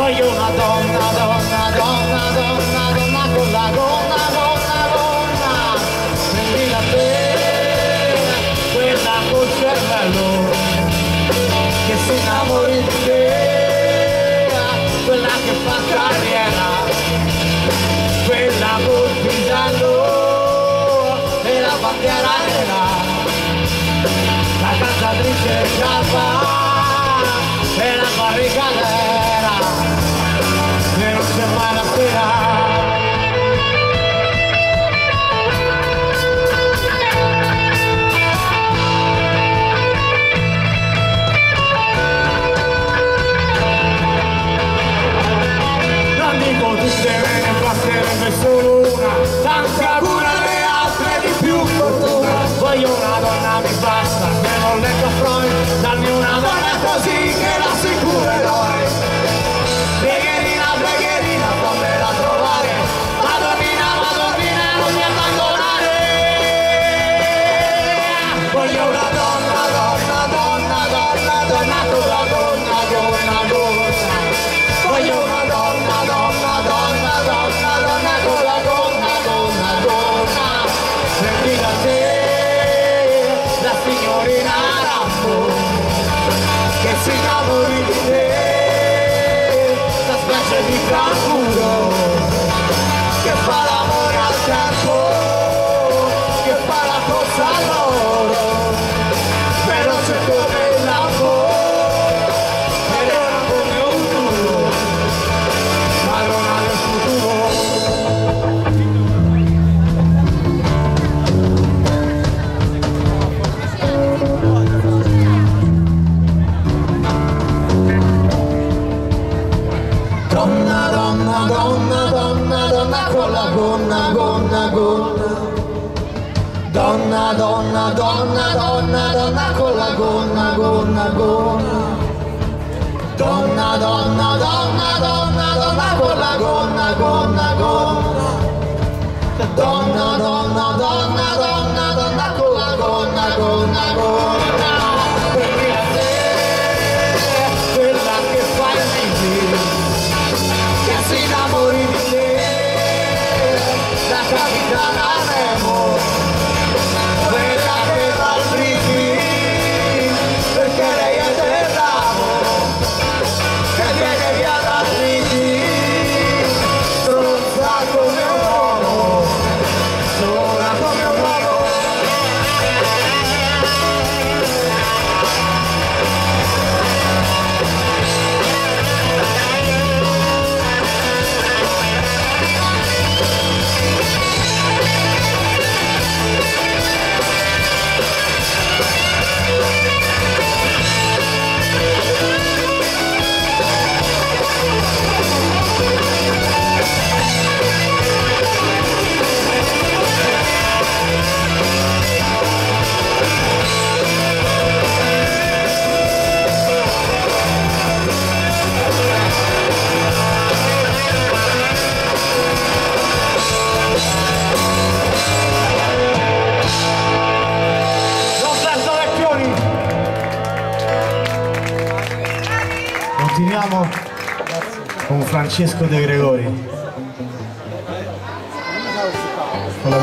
Voglio una donna, donna, donna, donna, donna con la gonna, gonna, gonna. Prendi da te, quella col cervello, che si innamori di te, quella che fa carriera, quella col pisello e la bandiera nera, la cantatrice sciarpa e la barricadera, e non c'è mai la sera. Non dico tutte bene, basterebbe solo una, tanta cura le altre di più fortuna. Voglio una donna, mi basta, che non leggo Freud, dammi una donna così che la assicurerò. Begherina, begherina, fammela trovare, Madonnina, Madonnina, non mi abbandonare. Voglio una donna, donna, donna, donna, donna con la gonna, gonna, gonna. Voglio una donna, donna, donna, donna, donna con la gonna, gonna, gonna. Prendi da te la signorina Rambo, che si innamori di te, la specie di canguro che fa l'amore al tempo, che fa la corsa all'oro, però c'è come il lampo ed era come un duro, padrona del futuro. Donna, donna, donna, donna, donna con la gonna, gonna, gonna. Donna, donna, donna, donna, donna con la gonna, gonna, gonna. Donna, donna, donna, donna, donna con la gonna, gonna, gonna. Donna, donna, donna, donna, donna con la gonna, gonna, gonna. Prendi a te quella che fa il mio, che si innamori di te, la capitana Nemo, quella che fa il brigi, perché lei è del ramo, che viene via da brigi, stronza come un uomo, sola come un uomo. Continuiamo con Francesco De Gregori.